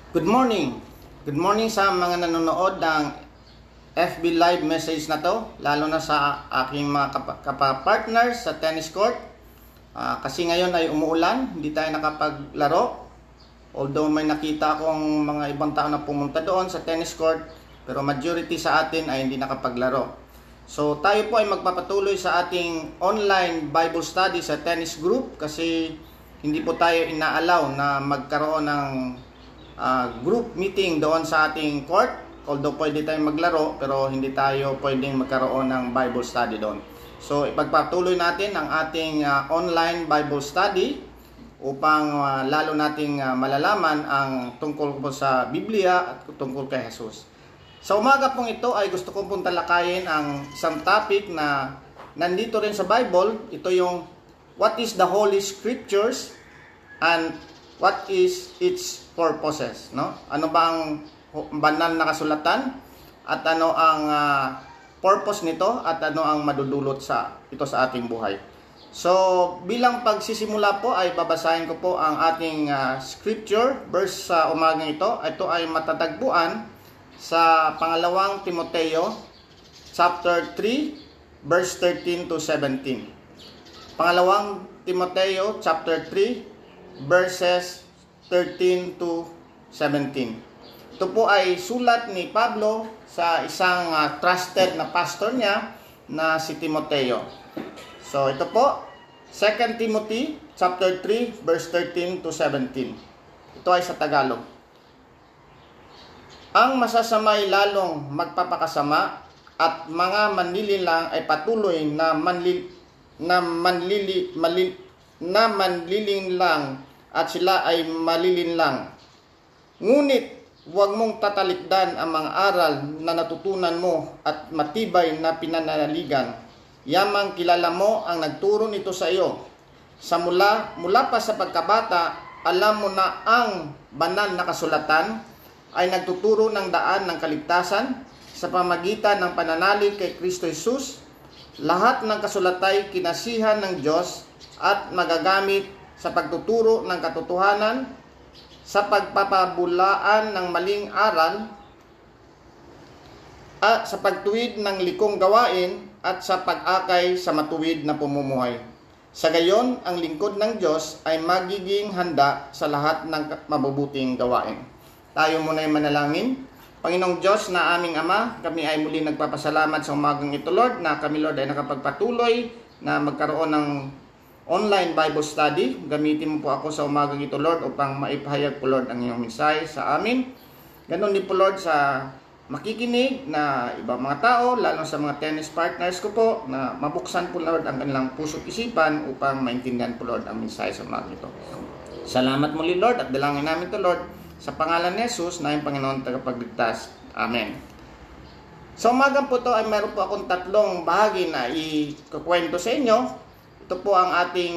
Good morning. Good morning sa mga nanonood ng FB Live message na to, lalo na sa aking mga kapa-partners sa tennis court. Kasi ngayon ay umuulan, hindi tayo nakapaglaro. Although may nakita akong mga ibang tao na pumunta doon sa tennis court, pero majority sa atin ay hindi nakapaglaro. So tayo po ay magpapatuloy sa ating online Bible study sa tennis group kasi hindi po tayo inaalaw na magkaroon ng group meeting doon sa ating court. Although pwede tayong maglaro, pero hindi tayo pwedeng magkaroon ng Bible study doon. So ipagpatuloy natin ang ating online Bible study upang lalo nating malalaman ang tungkol po sa Biblia at tungkol kay Jesus. Sa umaga pong ito ay gusto kong pong talakayin ang isang topic na nandito rin sa Bible. Ito yung what is the Holy Scriptures and what is its purposes, no? Ano ba ang banal na kasulatan at ano ang purpose nito at ano ang madudulot sa ating buhay. So, bilang pagsisimula po ay babasahin ko po ang ating scripture verse sa umagang ito. Ito ay matatagpuan sa pangalawang Timoteo chapter 3 verse 13 to 17. Pangalawang Timoteo chapter 3 verses 13 to 17. Ito po ay sulat ni Pablo sa isang trusted na pastor niya na si Timoteo. So ito po, 2 Timothy chapter 3 verse 13 to 17. Ito ay sa Tagalog. Ang masasamay lalong magpapakasama at mga manlilinlang ay patuloy na manlilinlang at sila ay malilinlang. Ngunit huwag mong tatalikdan ang mga aral na natutunan mo at matibay na pinananaligan. Yamang kilala mo ang nagturo nito sa iyo. Mula pa sa pagkabata, alam mo na ang banal na kasulatan ay nagtuturo ng daan ng kaligtasan sa pamagitan ng pananalig kay Kristo Jesus. Lahat ng kasulatay kinasihan ng Diyos at magagamit sa pagtuturo ng katotohanan, sa pagpapabulaan ng maling aral, at sa pagtuwid ng likong gawain, at sa pag-akay sa matuwid na pamumuhay. Sa gayon, ang lingkod ng Diyos ay magiging handa sa lahat ng mabubuting gawain. Tayo muna ay manalangin. Panginoong Diyos na aming Ama, kami ay muli nagpapasalamat sa umagang ito, Lord, na kami, Lord, ay nakapagpatuloy na magkaroon ng online Bible study. Gamitin mo po ako sa umagang ito, Lord, upang maipahayag po, Lord, ang iyong mensahe sa amin. Ganon din po, Lord, sa makikinig na ibang mga tao, lalo sa mga tennis partners ko po, na mabuksan po, Lord, ang kanilang puso't isipan upang maintindihan po, Lord, ang mensahe sa umagang ito. Salamat muli, Lord, at dalangin namin to, Lord, sa pangalan ni Jesus na yung Panginoon tagapagligtas. Amen. Sa umagang po to ay meron po akong tatlong bahagi na ikukwento sa inyo. Ito po ang ating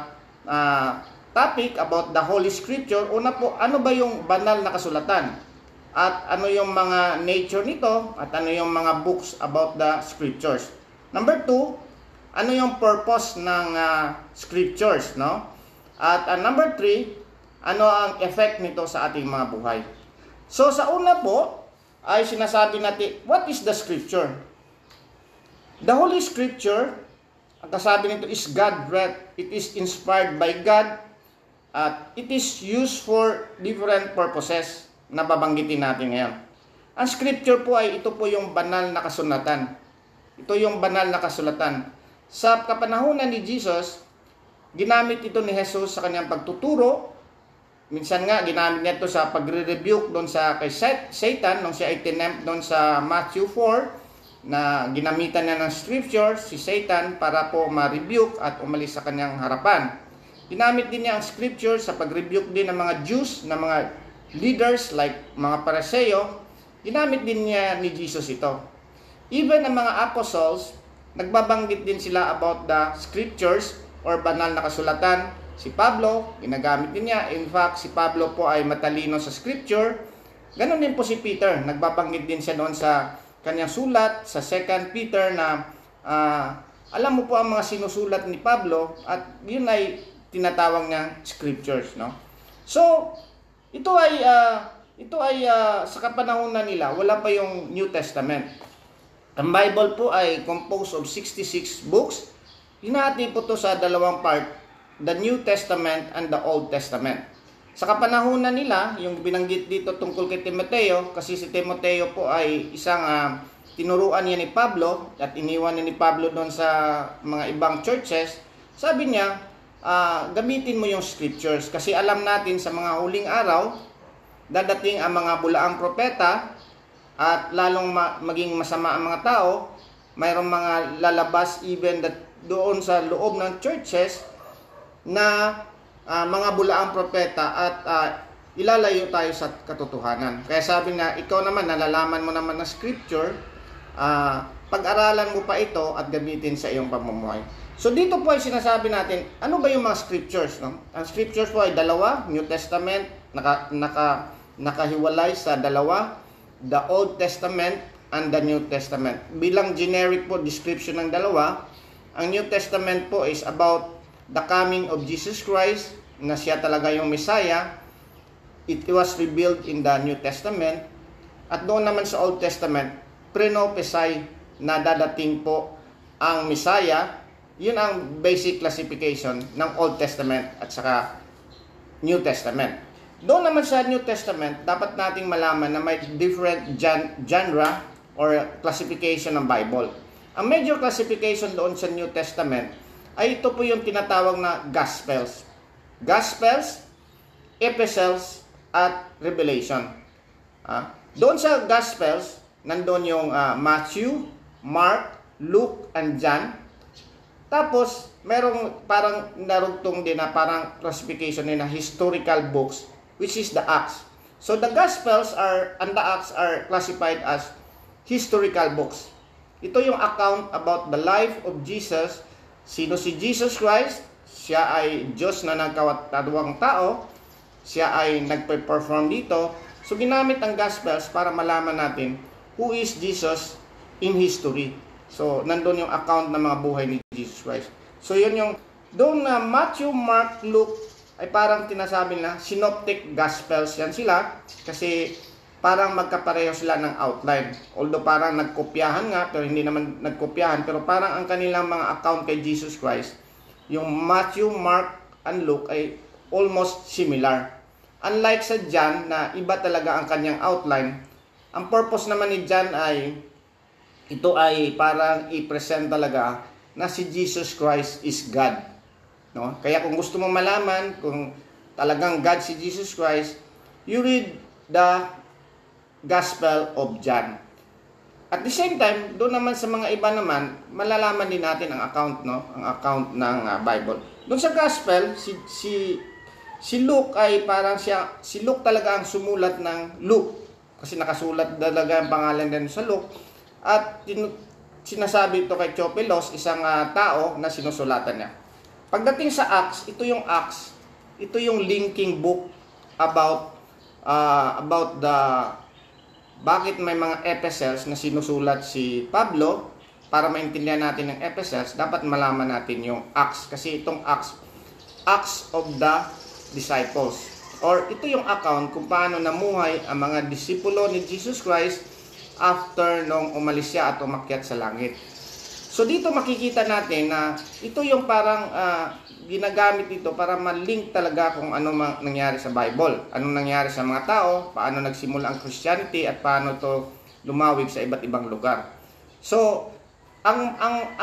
topic about the Holy Scripture. Una po, ano ba yung banal na kasulatan? At ano yung mga nature nito? At ano yung mga books about the Scriptures? Number 2, ano yung purpose ng Scriptures, no? At number 3, ano ang effect nito sa ating mga buhay? So sa una po, ay sinasabi natin, what is the Scripture? The Holy Scripture, ang kasabi nito is God-breathed. It is inspired by God. At it is used for different purposes na babanggitin natin ngayon. Ang scripture po ay ito po yung banal na kasulatan. Ito yung banal na kasulatan. Sa kapanahunan ni Jesus, ginamit ito ni Jesus sa kanyang pagtuturo. Minsan nga, ginamit niya ito sa pagre-rebuke doon sa kay Satan, nung siya ay tinempt doon sa Matthew 4, na ginamitan niya ng scripture si Satan para po ma-rebuke at umalis sa kanyang harapan. Ginamit din niya ang scripture sa pag-rebuke din ng mga Jews, ng mga leaders like mga Pariseo. Ginamit din niya ni Jesus ito. Even ang mga apostles, nagbabanggit din sila about the scriptures or banal na kasulatan. Si Pablo, ginagamit din niya. In fact, si Pablo po ay matalino sa scripture. Ganon din po si Peter. Nagbabanggit din siya doon sa kanyang sulat sa 2 Peter na alam mo po ang mga sinusulat ni Pablo at yun ay tinatawag niya scriptures, no? So, ito ay ito ay sa kapanahunan nila, wala pa yung New Testament. Ang Bible po ay composed of 66 books. Hinati po to sa dalawang part, the New Testament and the Old Testament. Sa kapanahunan nila, yung binanggit dito tungkol kay Timoteo, kasi si Timoteo po ay isang tinuruan niya ni Pablo at iniwan niya ni Pablo doon sa mga ibang churches. Sabi niya, gamitin mo yung scriptures kasi alam natin sa mga huling araw, dadating ang mga bulaang propeta at lalong maging masama ang mga tao. Mayroong mga lalabas even doon sa loob ng churches na mga bulaang propeta at ilalayo tayo sa katotohanan. Kaya sabi na, ikaw naman, nalalaman mo naman ng scripture, pag-aralan mo pa ito at gamitin sa iyong pamumuhay. So dito po ay sinasabi natin, ano ba yung mga scriptures? No? Ang scriptures po ay dalawa, New Testament, nakahiwalay sa dalawa, the Old Testament and the New Testament. Bilang generic po description ng dalawa, ang New Testament po is about the coming of Jesus Christ, na siya talaga yung Messiah. It was revealed in the New Testament. At doon naman sa Old Testament, pre-prophesy na dadating po ang Messiah. Yun ang basic classification ng Old Testament at saka New Testament. Doon naman sa New Testament, dapat nating malaman na may different genre or classification ng Bible. Ang major classification doon sa New Testament ay ito po yung tinatawag na Gospels. Gospels, Epistles, at Revelation. Doon sa Gospels, nandun yung Matthew, Mark, Luke, and John. Tapos, merong parang narugtong din na parang classification din na historical books, which is the Acts. So, the Gospels and the Acts are classified as historical books. Ito yung account about the life of Jesus. Sino si Jesus Christ? Siya ay Diyos na nagkawatawang tao. Siya ay nagpe-perform dito. So, ginamit ang Gospels para malaman natin who is Jesus in history. So, nandun yung account ng mga buhay ni Jesus Christ. So, yun yung, doon na Matthew, Mark, Luke, ay parang tinasabi na synoptic Gospels yan sila. Kasi parang magkapareho sila ng outline. Although parang nagkopyahan nga, pero hindi naman nagkopyahan. Pero parang ang kanilang mga account kay Jesus Christ, yung Matthew, Mark, and Luke ay almost similar. Unlike sa John na iba talaga ang kanyang outline, ang purpose naman ni John ay, ito ay parang i-present talaga na si Jesus Christ is God. No? Kaya kung gusto mong malaman kung talagang God si Jesus Christ, you read the Gospel of John. At the same time, doon naman sa mga iba naman, malalaman din natin ang account, no? Ang account ng Bible. Doon sa Gospel, si Luke ay parang si Luke talaga ang sumulat ng Luke. Kasi nakasulat talaga ang pangalan din sa Luke. At sinasabi ito kay Theophilus, isang tao na sinusulatan niya. Pagdating sa Acts, ito yung Acts. Ito yung linking book about the bakit may mga epistles na sinusulat si Pablo. Para maintindihan natin ng epistles, dapat malaman natin yung Acts. Kasi itong Acts of the Disciples. Or ito yung account kung paano namuhay ang mga disipulo ni Jesus Christ after nung umalis siya at umakyat sa langit. So dito makikita natin na ito yung parang ginagamit dito para ma-link talaga kung ano nangyari sa Bible. Anong nangyari sa mga tao, paano nagsimula ang Christianity at paano to lumawig sa iba't ibang lugar. So ang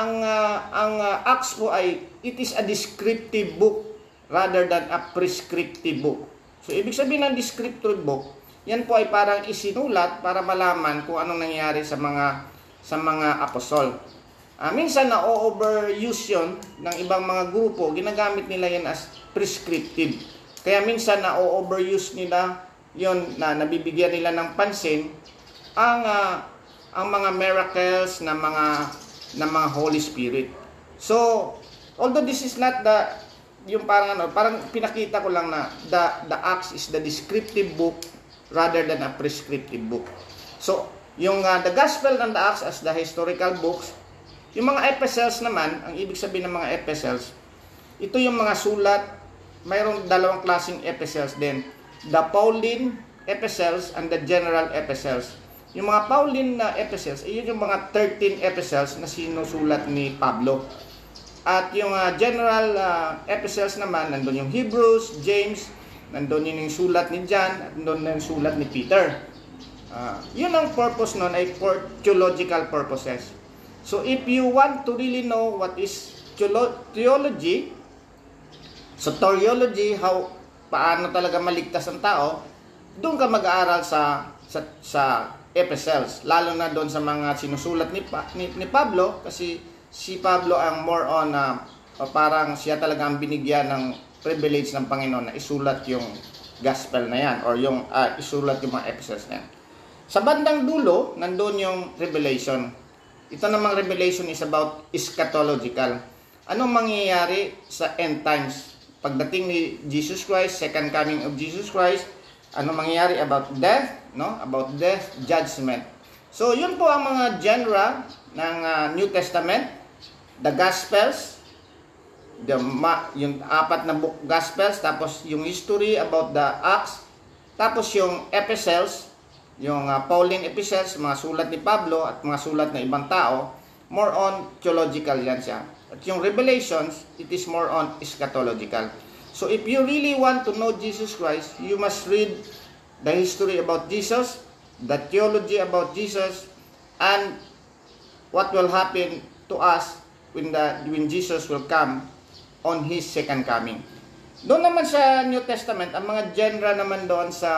Acts po ay it is a descriptive book rather than a prescriptive book. So ibig sabihin ng descriptive book, yan po ay parang isinulat para malaman kung anong nangyari sa mga apostol. Minsan na-overuse yun ng ibang mga grupo, ginagamit nila yan as prescriptive. Kaya minsan na-overuse nila yun na nabibigyan nila ng pansin ang mga miracles na mga Holy Spirit. So, although this is not yung parang pinakita ko lang na the Acts is the descriptive book rather than a prescriptive book. So, yung the Gospel and the Acts as the historical books. Yung mga epistles naman, ang ibig sabihin ng mga epistles, ito yung mga sulat, mayroong dalawang klaseng epistles din. The Pauline epistles and the general epistles. Yung mga Pauline na epistles, yun yung mga 13 epistles na sinusulat ni Pablo. At yung general epistles naman, nandun yung Hebrews, James, nandun yung sulat ni John, at nandun yung sulat ni Peter. Yun ang purpose nun ay for theological purposes. So if you want to really know what is theology, so theology, paano talaga maligtas ang tao, doon ka mag-aaral sa epistles, lalo na doon sa mga sinusulat ni Pablo, kasi si Pablo ang more on parang siya talaga ang binigyan ng privilege ng Panginoon na isulat yung gospel na yan, or yung isulat yung mga epistles na yan. Sa bandang dulo, nandun yung Revelation. Ito namang Revelation is about eschatological. Anong mangyayari sa end times? Pagdating ni Jesus Christ, second coming of Jesus Christ, ano mangyayari about death, no? About death, judgment. So, yun po ang mga genre ng New Testament, the Gospels, yung 4 na book Gospels, tapos yung history about the Acts, tapos yung Epistles, yung Pauline Epistles, mga sulat ni Pablo at mga sulat ng ibang tao, more on theological yan siya. At yung Revelations, it is more on eschatological. So if you really want to know Jesus Christ, you must read the history about Jesus, the theology about Jesus, and what will happen to us when Jesus will come on His second coming. Doon naman sa New Testament, ang mga genre naman doon sa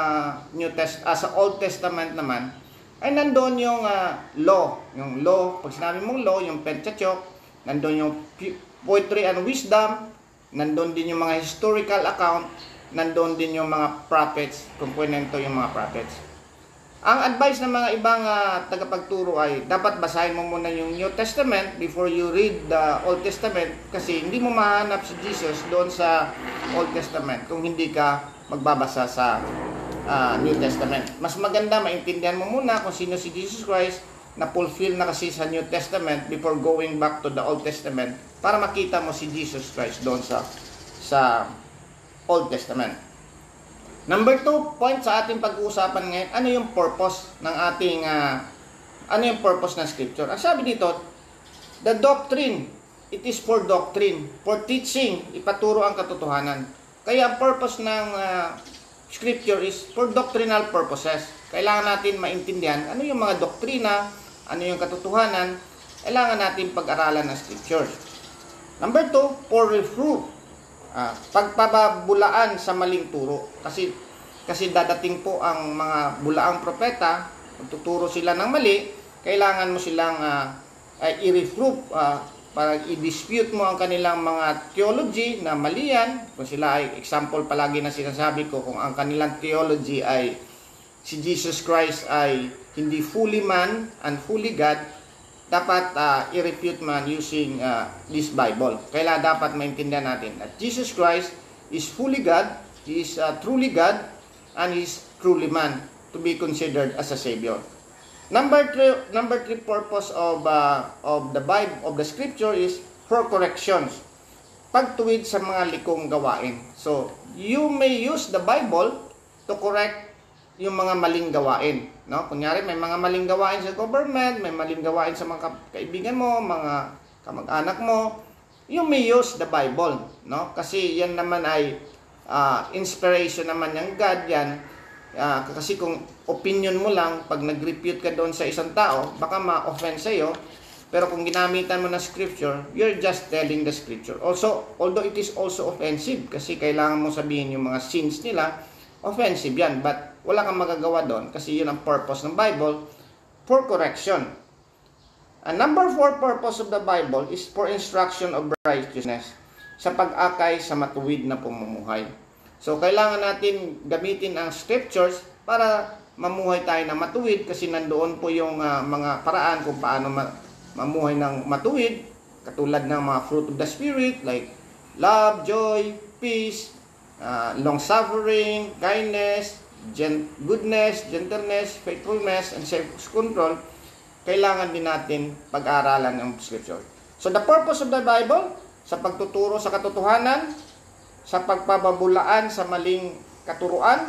sa Old Testament naman, ay nandoon yung law. Yung law, pag sinabi mong law, yung Pentateuch, nandoon yung poetry and wisdom, nandoon din yung mga historical account, nandoon din yung mga prophets, kung kwento yung mga prophets. Ang advice ng mga ibang tagapagturo ay dapat basahin mo muna yung New Testament before you read the Old Testament, kasi hindi mo mahanap si Jesus doon sa Old Testament kung hindi ka magbabasa sa New Testament. Mas maganda maintindihan mo muna kung sino si Jesus Christ, na fulfill na kasi sa New Testament before going back to the Old Testament, para makita mo si Jesus Christ doon sa Old Testament. Number 2 point sa ating pag-uusapan ngayon, ano yung purpose ng ating ano yung purpose ng scripture? Ang sabi dito, the doctrine, it is for doctrine, for teaching, ipaturo ang katotohanan. Kaya ang purpose ng scripture is for doctrinal purposes. Kailangan natin maintindihan ano yung mga doktrina, ano yung katotohanan, kailangan natin pag-aralan ng scripture. Number 2, for reproof. Pagpababulaan sa maling turo, kasi dadating po ang mga bulaang propeta, magtuturo sila ng mali, kailangan mo silang i-reproof, para i-dispute mo ang kanilang mga theology na mali yan. Kung sila ay, example palagi na sinasabi ko, kung ang kanilang theology ay si Jesus Christ ay hindi fully man and fully God, dapat i-refute man using this Bible. Kailangan dapat maintindihan natin that Jesus Christ is fully God, He is truly God, and He is truly man to be considered as a Savior. Number 3 purpose of the Bible, of the Scripture, is for corrections. Pagtuwid sa mga likong gawain. So, you may use the Bible to correct yung mga maling gawain, no? Kunyari may mga maling gawain sa government, may maling gawain sa mga kaibigan mo, mga kamag-anak mo, you may use the Bible, no? Kasi yan naman ay inspiration naman ng God yan. Kasi kung opinion mo lang, pag nag-refute ka doon sa isang tao, baka ma-offend sa'yo. Pero kung ginamitan mo na scripture, you're just telling the scripture. Also, although it is also offensive, kasi kailangan mo sabihin yung mga sins nila, offensive yan, but wala kang magagawa doon kasi yun ang purpose ng Bible, for correction. And number 4 purpose of the Bible is for instruction of righteousness, sa pag-akay sa matuwid na pamumuhay. So kailangan natin gamitin ang scriptures para mamuhay tayo na matuwid, kasi nandoon po yung mga paraan kung paano mamuhay ng matuwid, katulad ng mga fruit of the Spirit like love, joy, peace, long-suffering, kindness, goodness, gentleness, faithfulness, and self-control. Kailangan din natin pag-aralan ng scripture. So the purpose of the Bible, sa pagtuturo sa katotohanan, sa pagpababulaan sa maling katuruan,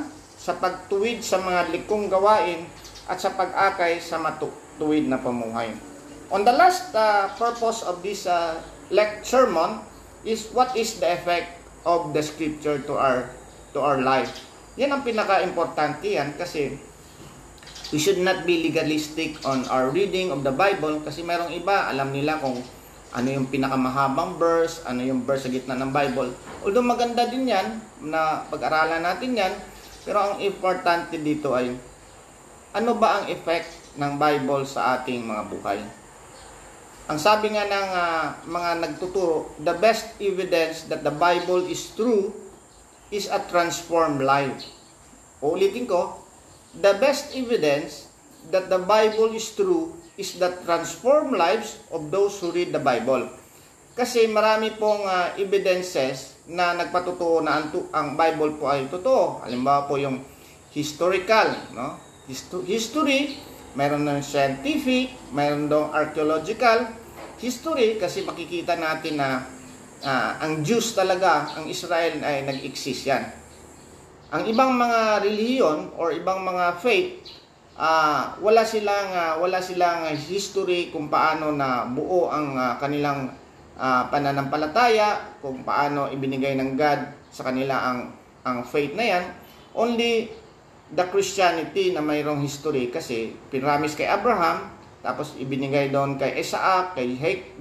sa pagtuwid sa mga likong gawain at sa pag-akay sa matuwid na pamuhay. On the last purpose of this sermon is what is the effect of the scripture to our life. Yan ang pinaka-importante yan kasi we should not be legalistic on our reading of the Bible kasi mayroong iba, alam nila kung ano yung pinakamahabang verse, ano yung verse sa gitna ng Bible. Although maganda din yan, na pag-aralan natin yan, pero ang importante dito ay ano ba ang effect ng Bible sa ating mga buhay. Ang sabi nga ng mga nagtuturo, the best evidence that the Bible is true is a transformed life. Uulitin ko, the best evidence that the Bible is true is the transformed lives of those who read the Bible. Kasi marami pong evidences na nagpatutuo na ang Bible po ay totoo. Halimbawa po yung historical, no? History, mayroon ng scientific, mayroon ng archaeological history kasi makikita natin na ang Jews talaga, ang Israel ay nag-exist yan. Ang ibang mga relihiyon or ibang mga faith, wala silang history kung paano na buo ang kanilang pananampalataya, kung paano ibinigay ng God sa kanila ang faith na yan. Only the Christianity na mayroong history kasi pinramis kay Abraham, tapos ibinigay doon kay Isaac, kay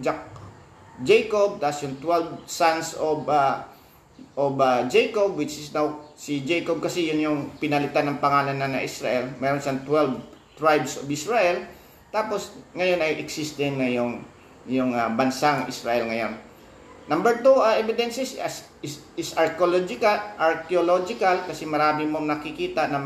Jacob, tapos yung 12 sons of Jacob, which is now si Jacob kasi yun yung pinalitan ng pangalan na Israel. Meron siyang 12 tribes of Israel. Tapos ngayon ay exist din na yung bansang Israel ngayon. Number 2, evidences is archaeological kasi marami mong nakikita na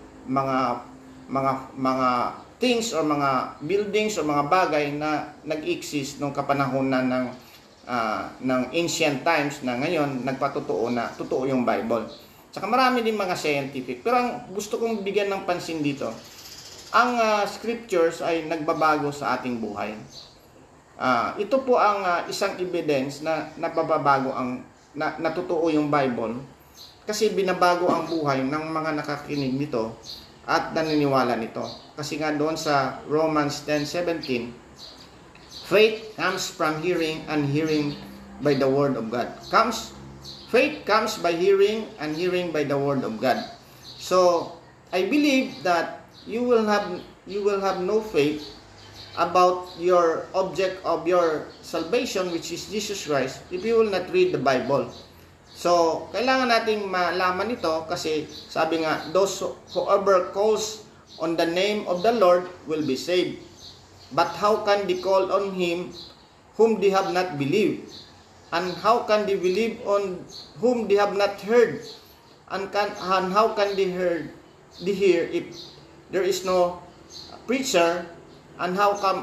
mga things or mga buildings or mga bagay na nag-exist nung kapanahonan ng ancient times na ngayon nagpatotoo na totoo yung Bible. Saka marami din mga scientific. Pero ang gusto kong bigyan ng pansin dito, ang scriptures ay nagbabago sa ating buhay. Ito po ang isang evidence na nababago na totoo yung Bible kasi binabago ang buhay ng mga nakakinig nito at naniniwala nito. Kasi nga doon sa Romans 10:17, faith comes from hearing and hearing by the word of God. Faith comes by hearing and hearing by the word of God. So, I believe that you will have no faith about your object of your salvation, which is Jesus Christ, if you will not read the Bible. So, kailangan nating malaman ito kasi sabi nga, whoever calls on the name of the Lord will be saved. But how can they call on Him whom they have not believed? And how can they believe on whom they have not heard? And how can they hear if there is no preacher? And how come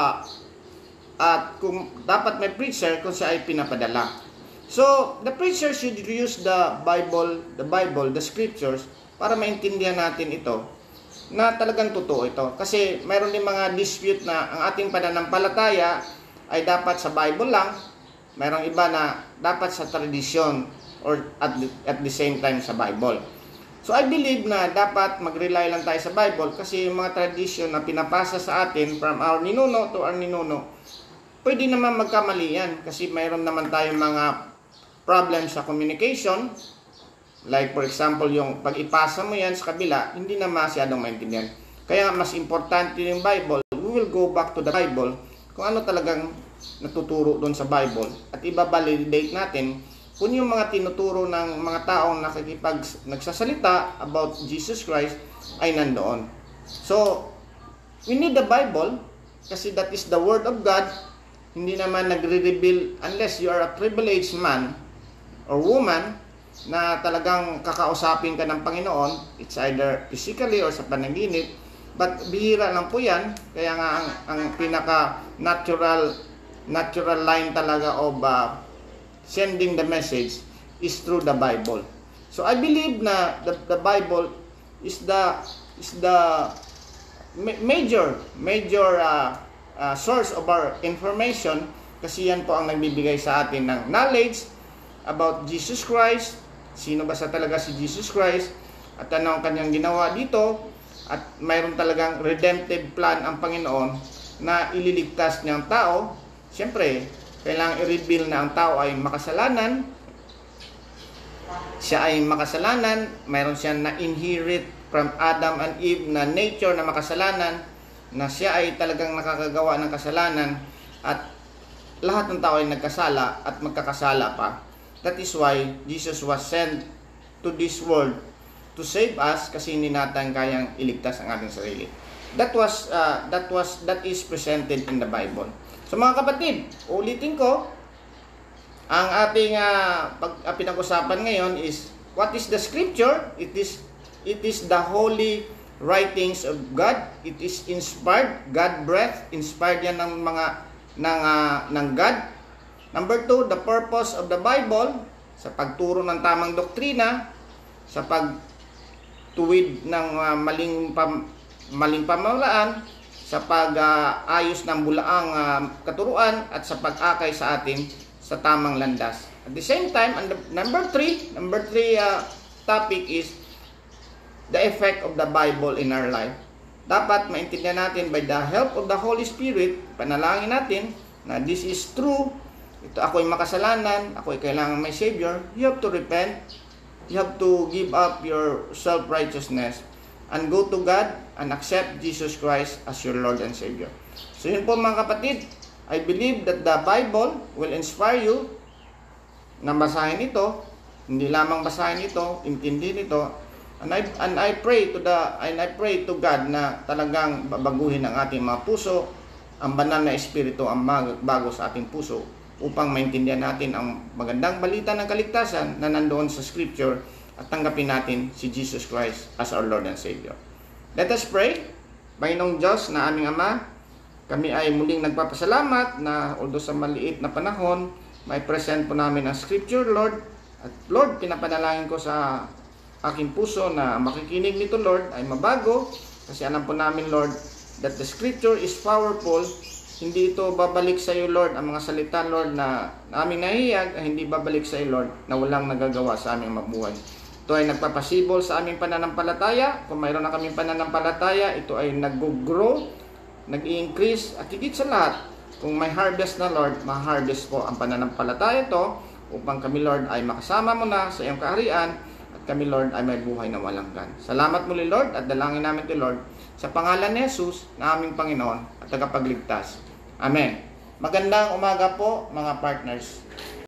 at kung dapat may preacher kung siya ay pinapadala? So, the preacher should use the Bible, the scriptures para maintindihan natin ito na talagang totoo ito. Kasi mayroon din mga dispute na ang ating pananampalataya ay dapat sa Bible lang. Mayroong iba na dapat sa tradisyon or at the same time sa Bible. So I believe na dapat mag-rely lang tayo sa Bible kasi yung mga tradisyon na pinapasa sa atin from our ninuno to our ninuno, pwede naman magkamali yan kasi mayroon naman tayong mga problems sa communication. Like for example, yung pag ipasa mo yan sa kabila, hindi na masyadong maintindihan. Kaya mas importante yung Bible. We will go back to the Bible kung ano talagang natuturo doon sa Bible at iba-validate natin kung yung mga tinuturo ng mga taong nagsasalita about Jesus Christ ay nandoon. So, we need the Bible kasi that is the Word of God. Hindi naman nagre-reveal unless you are a privileged man or woman na talagang kakausapin ka ng Panginoon. It's either physically or sa panaginip. But bihira lang po yan. Kaya nga ang pinaka-natural line talaga of sending the message is through the Bible. So I believe na the Bible is the major source of our information kasi yan po ang nagbibigay sa atin ng knowledge about Jesus Christ. Sino ba talaga si Jesus Christ? at ano ang kanyang ginawa dito, at mayroon talagang redemptive plan ang Panginoon na ililigtas niyang tao. Siyempre, kailangang i-reveal na ang tao ay makasalanan. Siya ay makasalanan, mayroon siyang na-inherit from Adam and Eve na nature na makasalanan, na siya ay talagang nakakagawa ng kasalanan, at lahat ng tao ay nagkasala at magkakasala pa. That is why Jesus was sent to this world to save us, kasi hindi natin kayang iligtas ang ating sarili. That is presented in the Bible. So mga kapatid, ulitin ko, ang ating pinag-usapan ngayon is what is the scripture? It is the holy writings of God. It is inspired, God breath, inspired yan ng God. Number 2, the purpose of the Bible, sa pagturo ng tamang doktrina, sa pagtuwid ng maling pamamaraan, sa pag-ayos ng bulaang katuruan, at sa pag-akay sa atin sa tamang landas. At the same time, and number 3 topic is the effect of the Bible in our life. Dapat maintindihan natin by the help of the Holy Spirit, panalangin natin na this is true. Ito, ako'y makasalanan, ako'y kailangan may Savior. You have to repent. You have to give up your self-righteousness and go to God and accept Jesus Christ as your Lord and Savior. So yun po mga kapatid, I believe that the Bible will inspire you na basahin ito, hindi lamang basahin ito, intindihin ito, and I pray to God na talagang babaguhin ang ating mga puso, ang banal na espiritu ang bago sa ating puso, upang maintindihan natin ang magandang balita ng kaligtasan na nandoon sa Scripture, at tanggapin natin si Jesus Christ as our Lord and Savior. Let us pray. Panginoong Diyos na aming Ama, kami ay muling nagpapasalamat na although sa maliit na panahon, may present po namin ang Scripture, Lord. At Lord, pinapanalangin ko sa aking puso na makikinig nito, Lord, ay mabago. Kasi alam po namin, Lord, that the Scripture is powerful. Hindi ito babalik sa iyo, Lord, ang mga salita, Lord, na aming nahihiyag, ay hindi babalik sa iyo, Lord, na walang nagagawa sa aming mabuhay. Ito ay nagpapasibol sa aming pananampalataya. Kung mayroon na kaming pananampalataya, ito ay nag-grow, nag-i-increase, at higit sa lahat, kung may harvest na, Lord, ma-harvest po ang pananampalataya ito, upang kami, Lord, ay makasama mo na sa iyong kaharian, at kami, Lord, ay may buhay na walang hanggan. Salamat muli, Lord, at dalangin namin ito, Lord, sa pangalan ni Jesus na aming Panginoon at tagapagligtas. Amen. Magandang umaga po, mga partners.